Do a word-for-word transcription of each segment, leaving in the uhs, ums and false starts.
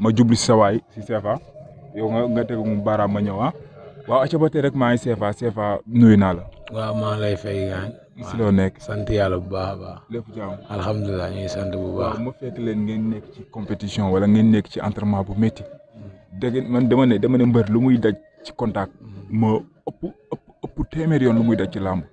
ma jublu si sa waay si Sefa yow nga nga tegu mu baaraam ma ñëw ah waaw acca ba tey rek maa ngi Sefa Sefa nuyu naa la. waaw maa lay fay gaañ. si loo nekk sant yàlla bu baax a baax. lépp jàmm alhamdulilah ñu ngi sant bu baax. waaw ma fekk leen ngeen nekk ci compétition wala ngeen nekk ci entraînement bu métti dégg man dama ne dama ne mbër lu muy daj ci contact ma ëpp ëpp ëpp téeméer yoon lu muy daj ci làmb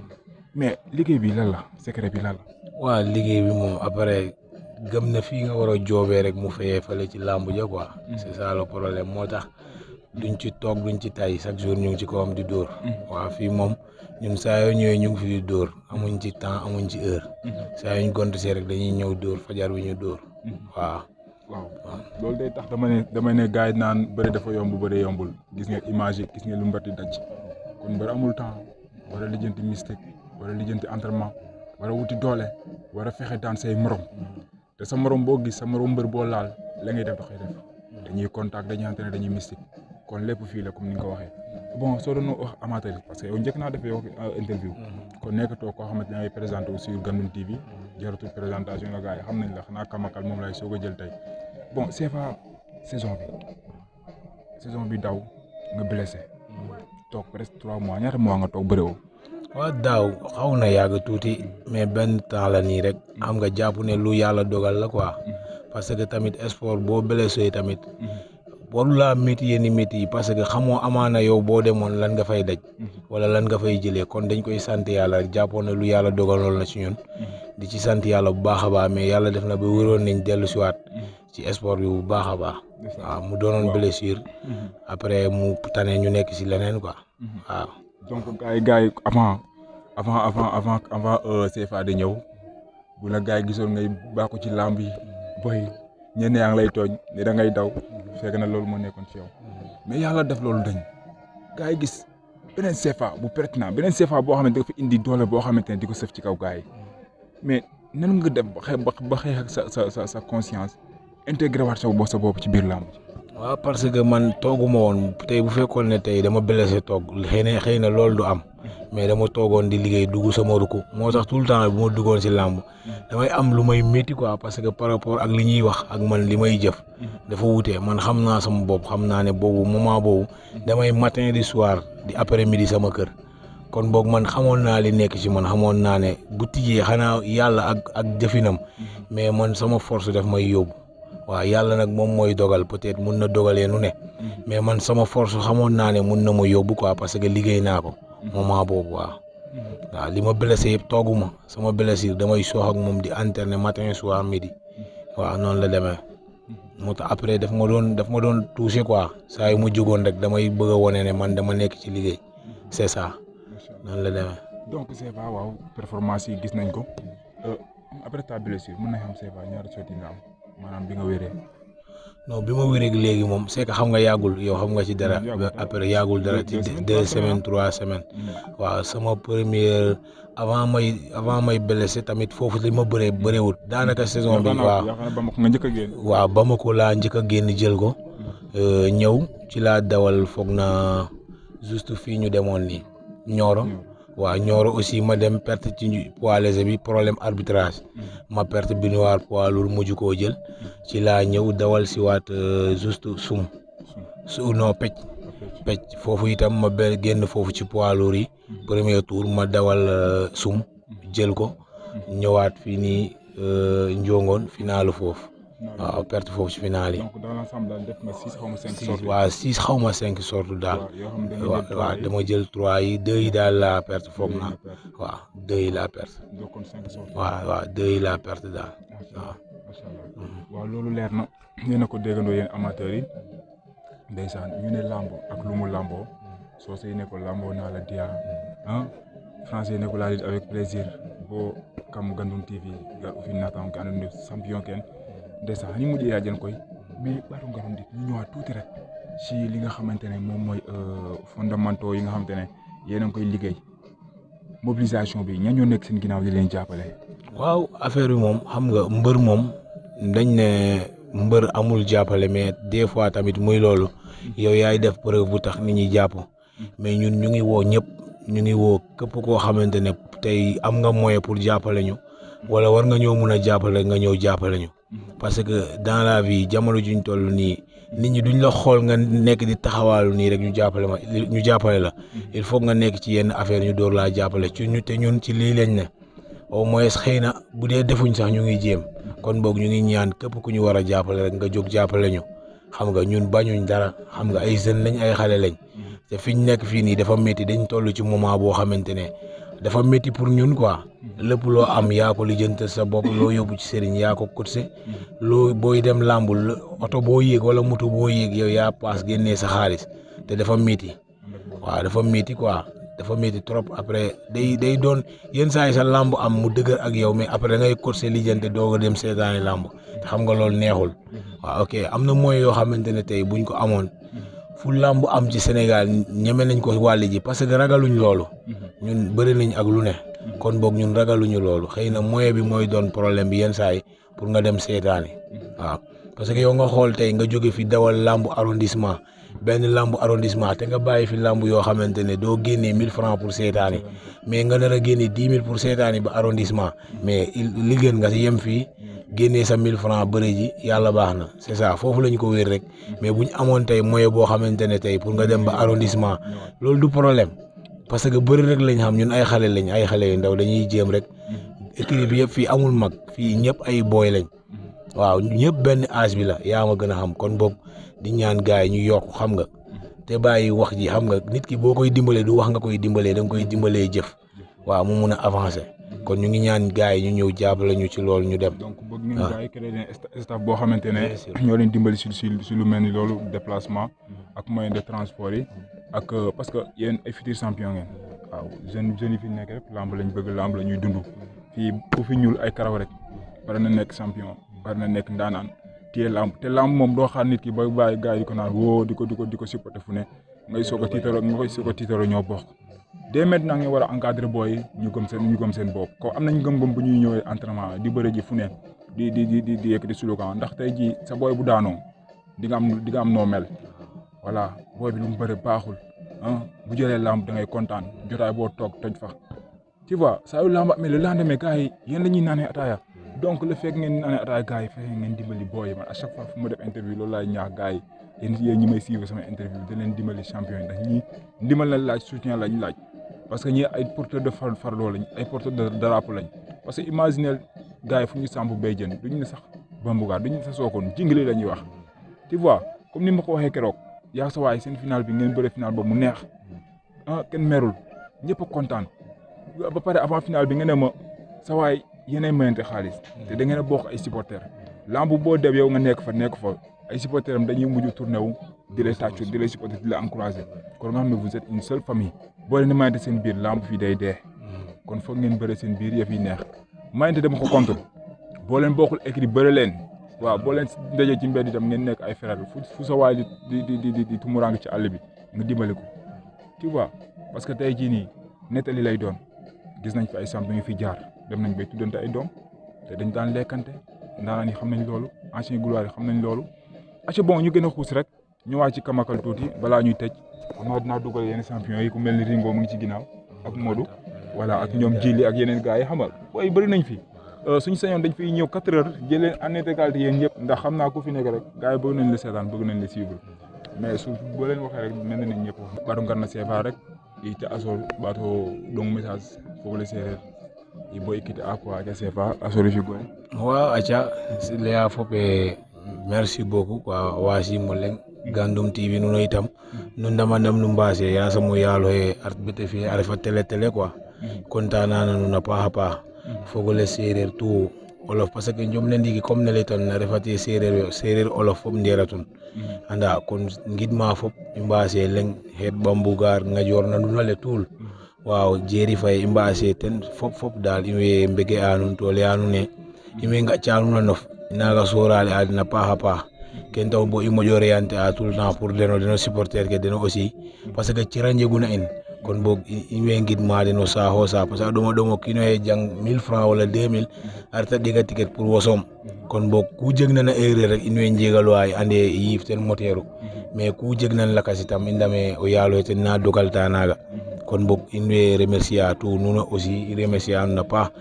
mais liggéey bi lan la secret bi lan la. waaw liggéey bi moom après gëm na fii nga war a joobee rek mu fayee fale ci làmb ja quoi. c'est ça le problème moo tax duñ ci toog duñ ci tay chaque jour ñu ngi ci kawam di dóor. waaw fii moom ñun saa yoo ñëwee ñu ngi fi di dóor amuñ ci temps amuñ ci heure. saa yoo ñu gont see rek dañuy ñëw dóor fajar bi ñu dóor. waaw. waaw loolu day tax dama ne dama ne gars yi naan bëri dafa yomb bëri yombul gis nga image yi gis nga lu mbati daj kon mbër amul temps war a lijjanti mystique war a lijjanti entraînement war a wuti doole war a fexe daan say morom te sa morom boo gis sa morom mbër boo laal la ngay def da koy def dañuy contact dañuy entraîné dañuy mystique kon lépp fii la comme ni nga ko waxee bon soo doon wax amateur yi parce que yow njëkk naa def yow interview kon nekkatoo koo xamante ne ngay présenté wu sur Gandoul T V jaratul présentation la gars yi xam nañ la xanaa kamakal moom lay soog a jël tey bon Sefa saison bi saison bi daw nga blessé toog presque trois mois ñaata mois nga toog bëriwoo. waaw daaw xaw na yàgg tuuti mais benn temps la nii rek xam nga jàpp ne lu yàlla dogal la quoi parce que tamit sport boo blessé tamit waru laa métti yenn métti yi parce que xamoo amaana yow boo demoon lan nga fay daj wala lan nga fay jëlee kon dañ koy sant yàlla rek jàppoon ne lu yàlla dogaloon na ci ñun di ci sant yàlla bu baax a baax mais yàlla def na ba wéroon nañ dellu si waat ci sport bi bu baax a baax waaw mu doonoon blessure après mu tane ñu nekk si leneen quoi waaw. donc gars yi gars yi avant avant avant avant avant Sefa di ñëw bu la gars yi gisoon ngay bàkku ci làmb yi boy ñenn yaa ngi lay tooñ ne da ngay daw fekk na loolu moo nekkoon ci yow mais yàlla def loolu dañ gars yi gis beneen Sefa bu pertinent beneen Sefa boo xamante dafa indi doole boo xamante ne di ko sëf ci kaw gars yi mais nan nga def ba xeex ba xeex ak sa sa sa sa conscience intégré waat sa bopp sa bopp ci biir làmb. waaw parce que man tooguma woon tey bu fekkoon ne tey dama blessé toog xëy na xëy na loolu du am mais dama toogoon di liggéey dugg sama ruku moo tax tout le temps bu ma duggoon si làmb damay am lu may métti quoi parce que par rapport ak li ñuy wax ak man li may jëf dafa wutee man xam naa sama bopp xam naa ne boobu moment boobu damay matin di soir di après midi sama kër kon boog man xamoon naa li nekk ci man xamoon naa ne bu tijjee xanaa yàlla ak ak jëfinam mais man sama force daf may yóbbu. waaw yàlla nag moom mooy dogal peut-être mun na dogalee nu ne mais man sama force xamoon naa ne mun na ma yóbbu quoi parce que liggéey naa ko moment boobu waaw waaw li ma blessé yëpp tooguma sama blessure damay soox ak moom di alterner matin soir midi waaw noonu la demee moo tax après daf ma doon daf ma doon touché quoi saa yu ma jógoon rek damay bëgg a wane ne man dama nekk ci liggéey c'est ça noonu la demee. donc Sefa waaw performance yi gis nañ ko après ta blessure mën na xam Sefa ñaari sotti nga am. maanaam bi nga wéree. non bi ma wéree léegi moom c'est que xam nga yàggul yow xam nga ci dara après yàggul dara ci deux semaines trois semaines waaw sama première avant may avant may blessé tamit foofu li ma bëree bëreewul daanaka saison bi waaw waaw Bamako laa njëkk a génn jël ko ñëw ci laa dawal foog na juste fii ñu demoon nii Nioro waaw Nioro aussi ma dem perte ci poids léger bi problème arbitrage ma perte bi ñu waar poids lourd mujj koo jël ci laa ñëw dawal si waat juste sum su non pecc pecc foofu itam ma benn génn foofu ci poids lourd yi premier tour ma dawal sum jël ko ñëwaat fii nii njongoon finalu foofu waaw perte foofu ci final yi. donc dans l'ensemble daal def nga six xaw ma cinq sorties. waaw six xaw ma cinq sorties daal. waaw waaw dama jël trois yi deux yi daal laa perte foog naa waaw deux yi laa perte. waaw waaw deux yi laa perte daal waaw. macha allah waaw loolu leer na yéen a ko déggandoo yéen amateurs yi ndeysaan ñu ne lamb ak lu mu lamboo soo say ne ko lamboo naa la dia ah français ne ko laa dit avec plaisir boo kam Gandoul T V ga fi naataam ke andoona yee champion kenn ndeysaan ni mujjee yaa jël koy mais baatu Gandoul T V ñu ñëwaat tuuti rek ci li nga xamante ne moom mooy fondamentaux yi nga xamante ne yéen a ngi koy liggéey mobilisation bi ña ñoo nekk seen ginnaaw di leen jàppale. waaw affaire bi moom xam nga mbër moom dañ ne mbër amul jàppale mais des fois tamit muy loolu yow yaay def preuve bu tax nit ñi jàpp mais ñun ñu ngi woo ñëpp ñu ngi woo képp koo xamante ne tey am nga moyen pour jàppale ñu wala war nga ñëw mun a jàppale nga ñëw jàppale ñu parce que dans la vie jamono juñ toll nii nit ñi duñ la xool nga nekk di taxawaalu nii rek ñu jàppale ma ñu jàppale la il faut nga nekk ci yenn affaire ñu door laa jàppale ci ñu te ñun ci lii lañ ne au moins xëy na bu dee defuñ sax ñu ngi jéem kon boog ñu ngi ñaan képp ku ñu war a jàppale rek nga jóg jàppale ñu xam nga ñun bañuñ dara xam nga ay jeunes lañ ay xale lañ te fi ñu nekk fii nii dafa métti dañ toll ci moment boo xamante ne dafa métti pour ñun quoi lépp loo am yaa ko lijjanti sa bopp loo yóbbu ci sëriñ yaa ko cotisé loo booy dem làmbul oto boo yéeg wala moto boo yéeg yow yaa paas génnee sa xaalis te dafa métti waaw dafa métti quoi dafa métti trop après day day doon yenn saa yi sa làmb am mu dëgër ak yow mais après da ngay cotisé lijjanti doog a dem seetaani làmb te xam nga loolu neexul waaw ok am na moyens yoo xamante ne tey buñ ko amoon fu làmb am ci Sénégal ñeme nañ ko wàlli ji parce que ragaluñ loolu ñun bëri nañ ak lu ne kon boog ñun ragaluñu loolu xëy na moyen bi mooy doon problème bi yenn saa yi pour nga dem seetaani waaw parce que yow nga xool tey nga jóge fi dawal làmb arrondissement benn làmb arrondissement te nga bàyyi fi làmb yoo xamante ne doo génnee mille francs pour seetaani mais nga nar a génnee dix mille pour seetaani ba arrondissement mais li gën nga si yem fii génnee sa mille francs bëre ji yàlla baax na c'est ça foofu lañ ko wér rek mais bu ñu amoon tey moyen boo xamante ne tey pour nga dem ba arrondissement loolu du problème parce que bëri rek lañ xam ñun ay xale lañ ay xale yu ndaw dañuy jéem rek équipe bi yëpp fii amul mag fii ñëpp ay booy lañ waaw ñëpp benn âge bi la yaa ma gën a xam kon boog di ñaan gars yi ñu yokk xam nga te bàyyi wax ji xam nga nit ki boo koy dimbalee du wax nga koy dimbalee da nga koy dimbalee jëf waaw mu mun a avancer kon ñu ngi ñaan gars yi ñu ñëw jàppale ñu ci loolu ñu dem. donc bëgg ngeen gars yi créer leen staff boo xamante ne ñoo leen dimbali si si si lu mel ni loolu déplacement ak moyen de transport yi ak parce que yéen ay futurs champions ngeen waaw jeunes jeunes yi fi nekk rek lamb lañ bëgg lamb la ñuy dund fii ku fi ñuul ay karaw rek war na nekk champion war na nekk ndaanaan téye lamb te lamb moom doo xaar nit ki ba bàyyi gars yi di ko naan woo di ko di ko di ko supporter fu ne ngay soog a tiitaroo nga koy soog a tiitaroo ñoo bokk. dès maintenant nga war a encadrer booy ñu gëm seen ñu gëm seen bopp ko am nañ gëm-gëm bu ñuy ñëwee entraînement di bëre ji fu ne di di di di di yëkkati slogan ndax tey jii sa booy bu daanoo di nga am di nga am noo mel voilà booy bi lu mu bëre baaxul ah bu jëlee lamb da ngay kontaan jotaay boo toog toj fa tu vois saa yu lamb amee le lendemain gars yi yéen la ñuy naanee ataaya donc le fait ngeen naanee ataaya gars yi fexe ngeen dimbali booy yi man à chaque fois fu ma def interview loolu laay ñaax gars yi yéen yéen ñi may suivre sama interview da leen dimbali champion yi ndax ñii ndimbal lañ laaj soutien lañ laaj parce que ñii ay porteur de far farloo lañ ay porteur de drapeau lañ parce que imaginez gars yi fu ñu samp bay jën duñ ne sax bambugaar duñ ne sax sookoon jingale la ñuy wax tu vois comme ni ma ko waxee keroog yaa sa waay seen final bi ngeen bëre final ba mu neex ah kenn merul ñëpp a kontaan ba pare avant final bi nga ne ma sa waay yéenay mayante xaalis te da ngeen a bokk ay supporters lamb boo dem yow nga nekk fa nekk fa ay supporters am dañuy mujj tourné wu di lay tàccu di lay supporter di la encouragé kon nga xam ne vous êtes une seule famille boo leen di mayante seen biir lamb fii day dee kon foog ngeen bëre seen biir yëf yi neex mayante dama ko contre boo leen bokkul écrit bëre leen waaw boo leen ndaje ci mbedd itam ngeen nekk ay frère fu fu sa waay di di di di di tumuraange ci àll bi nga dimbali ko tu vois parce que tey jii nii nettali lay doon gis nañ fi ay champion yu fi jaar dem nañ bay tuddante ay doom te dañ daan lekkante ndaanaan yi xam nañ loolu ancien gloire yi xam nañ loolu aca bon ñu gën a xuus rek ñëwaat ci kamakal tuuti balaa ñuy tëj xam naa dinaa dugal yeneen champion yi ku mel ni Ringo mu ngi ci ginnaaw ak Modou voilà ak ñoom Jili ak yeneen gars yi xamal booy bëri nañ fi suñu sañoon dañ fiy ñëw quatre heures jël leen en intégralité yéen ñëpp ndax xam naa ku fi nekk rek gars yi bëgg nañ la seetaan bëgg nañ la suivre mais su boo leen waxee rek mel na ne ñëpp wax baatu ngar na seefa rek i te asol baatu dong message foog la séeréer i bo ikkite a quoi aca seefa asol fi goy waaw aca leya fope merci beaucoup quoi wasimo leng Gandum T V nuno itam nu ndamandam nu mbaase yasamo yaalo he art bete fi a refa télé télé quoi kontaan naa nuun a paax a paax fogole séeréer tout olof parce que njom ne ndiki comme ne leytan na refate séeréer séeréer olof fop ndeeratun anda kon ngidma fop i mbaase leng xeet Bambougar Ngajoor na nuun ale tout waaw Jeeri Faye i mbaase ten fop fop daal in way mbege a nuun to leya nuun ne in way ngaƴca nuun a nof naga soorale a den a paax a paax ken tax bo i moƴo reyante a tout le temps pour deno deno supporter ke deno aussi parce que cira njeguna in kon boog in way ngidma den o saaxo saax parce que a ɗoma ɗom o kiino ye jang mille francs wala deux mille a reta ɗega ticket pour wosoom kon boog ku jegna na erreur rek in way njegaloa ande yiif ten moteeru mais ku jegna lakas itam i ndame o yaalo ten na dogalta naaga kon boog in way remercier a tout nuno aussi i remercier a nuun a paax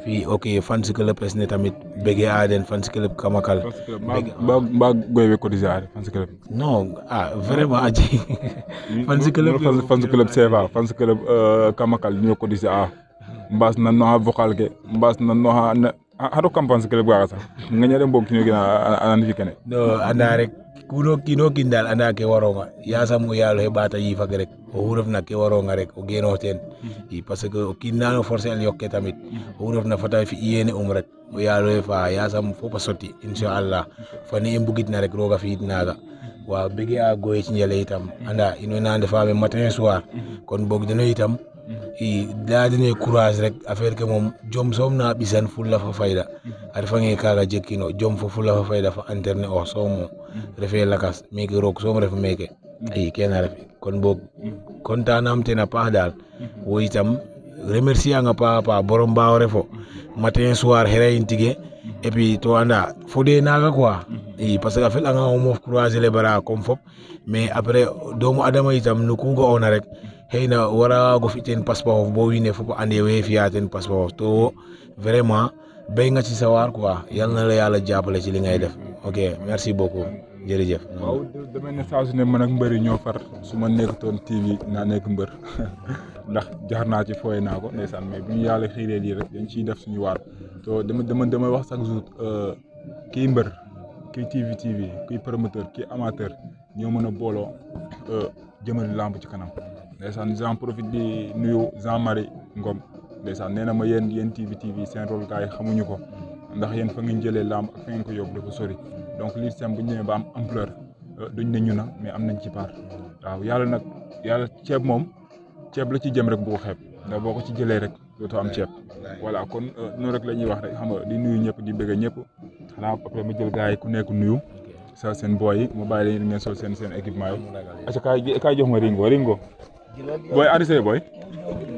fii ok fans club es ne tamit bëggee Aden fans club Kamakal. mbaa mbaa goy be cotiser fans club. non ah vraiment aji. fans club fans club Seva fans club Kamakal ñoo cotiser a mbas na no vocal ke mbas na no haɗo kam fans club gaga sax nga ñade mbok kino gina anandi fi kene no anda rek kuno kino kin dal anda ke waronga yasam o yalo he bata yi fak rek o huruf na ke waronga rek o geno ten i parce que o kinano forcer el yokke tamit o huruf na fata fi yene um rek o yalo he fa yasam fopa soti inshallah fani e mbugit na rek roga fi naga wa bege a goye ci njele itam anda ino nande fami matin soir kon bok dino itam i daadine courage rek affaire ke moom jom soom na ɓisan fulla fa fayda a refange kaga jekkino jom fo fulla fa fayda fa internet o soomo refe lakas meke roog soom ref meke i kene ref kon boog content am ten a paax daal wo itam remercier anga paax a paax borom mbaaw refo matin soir xerayin tige et puis to anda fode naga quoi i parce que a fel anga o moof croiser les bras comme fop mais après doomu adama itam no ku ga'ona rek xeyna wara go fi ten passeport of bo wiine fop ande we fiya ten passeport of to vraiment bay nga ci sawar quoi yal na la yàlla jàppale ci li ngay def ok merci beaucoup jërëjëf. waaw damay ne saa su ne man ak mbëri ñoo far su ma nekkatoon T V naa nekk mbër ndax jaar naa ci fooy naa ko ndeysaan mais bu ñu yàlla xiiree lii rek dañ ciy def suñu waar to dama dama damay wax chaque jour kii mbër kii T V T V kii promoteur kii amateur ñoo mën a booloo jëmale lamb ci kanam. ndeysaan j'en profite di nuyu Jean-Marie Ngom ndeysaan nee na ma yéen yéen T V T V seen rôle gars yi xamuñu ko ndax yéen fa ngeen jëlee lamb ak fa ngeen ko yóbbu dafa sori donc lii sem bu ñu ñëwee ba am ampleur duñ ne ñu na mais am nañ ci part waaw yàlla nag yàlla ceeb moom ceeb la ci jëm rek bu ko xeeb ndax boo ko ci jëlee rek dootoo am ceeb voilà kon noonu rek la ñuy wax rek xam nga di nuyu ñëpp di bëgg ñëpp xanaa après ma jël gars yi ku nekk nuyu sa seen boy yi ma bàyyi leen ngeen sol seen seen équipement yi. acca kaay kaay jox ma Ringo Ringo booy arrêté booy